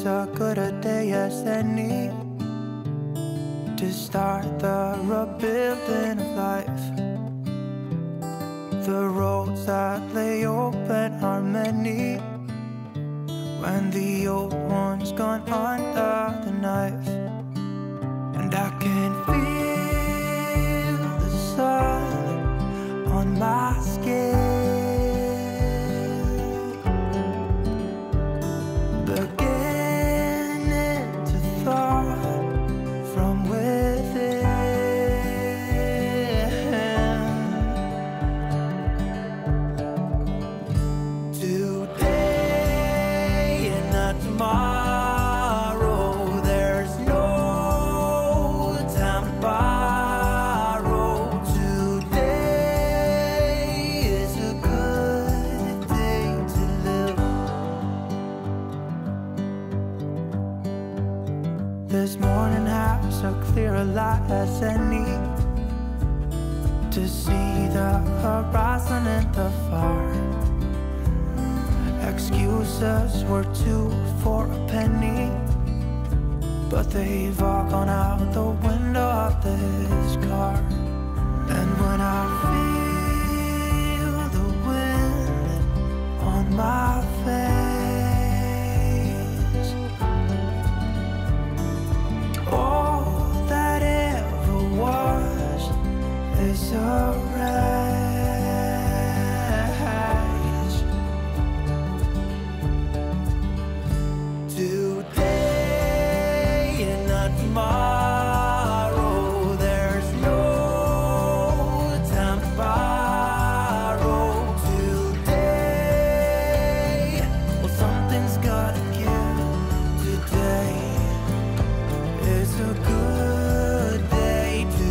a good a day as any to start the rebuilding of life. The roads that lay open are many when the old one's gone under the knife. And I can feel the sun on my skin, beginning to thaw from within. Today and not tomorrow, there's no time to borrow. Today is a good day to live. This morning has a clearer light as any to see the horizon in the far. Excuses were 2 for a penny, but they've all gone out the window of this car. And when I feel the wind on my face, all that ever was is a rage. Today and not tomorrow, there's no time to borrow. Today, well, something's gotta give. Today is a good day.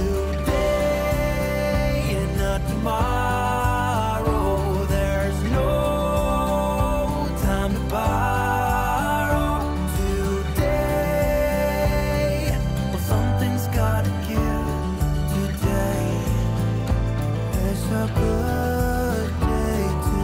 Today and not tomorrow, there's no time to borrow. Today, well, something's gotta give. Today is a good day to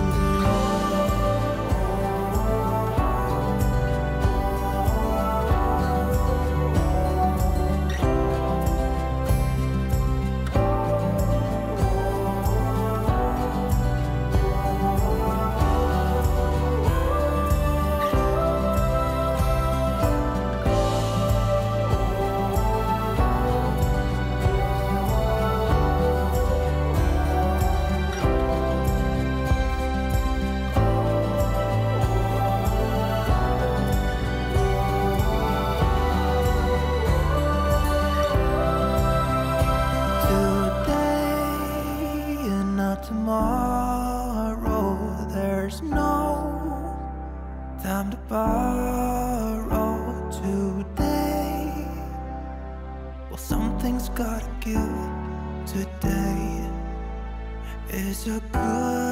today and not tomorrow, there's no time to borrow. Today, well, something's gotta give. Today is a good